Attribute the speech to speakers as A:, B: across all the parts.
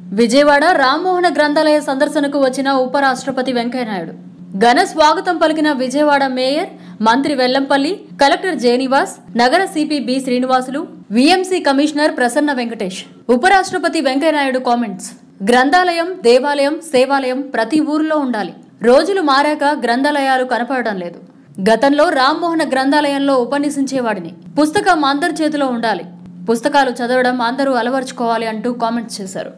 A: విజయవాడ రామ్మోహన గ్రంథాలయ సందర్శనకు వచ్చిన ఉపరాష్ట్రపతి వెంకయ్యనాయుడు ఘన స్వాగతం పలికిన విజయవాడ మేయర్ మంత్రి వెల్లంపల్లి, కలెక్టర్ జేనివాస్, నగర CP B Srinivasulu, VMC commissioner Prasanna Venkatesh. ఉపరాష్ట్రపతి వెంకయ్యనాయుడు కామెంట్స్: గ్రంథాలయం, దేవాలయం, సేవాలయం ప్రతి ఊరిలో ఉండాలి. రోజులు మారాక గ్రంథాలయాలు కనపడడం లేదు. గతంలో రామ్మోహన గ్రంథాలయంలో ఉపన్యసించేవాడిని. పుస్తకం అందరి చేతిలో ఉండాలి. పుస్తకాలు చదవడం అందరూ అలవర్చుకోవాలి అంటూ కామెంట్స్ చేశారు.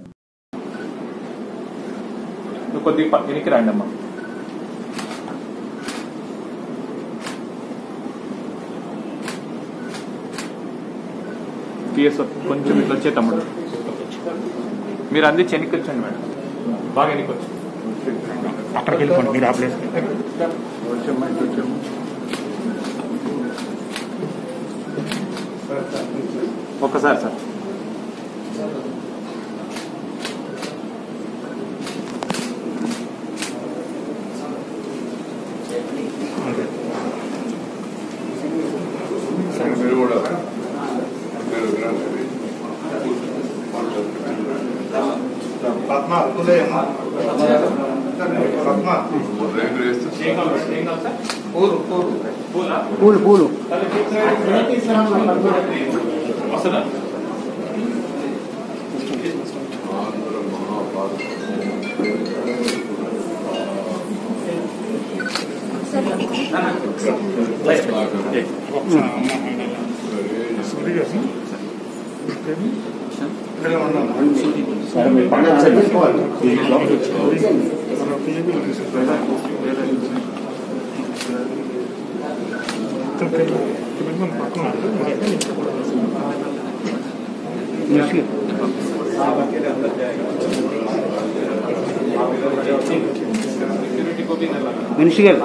B: కొంచెం ఇట్లా వచ్చే తమ్ముడు మీరు అంది చెనికి వచ్చండి మేడం, బాగా ఎన్నికొచ్చు
C: అక్కడికి వెళ్ళిపోండి మీరు ఆ ప్లేస్.
B: ఒక్కసారి సార్
C: పూలు పూలు మనిషి గారు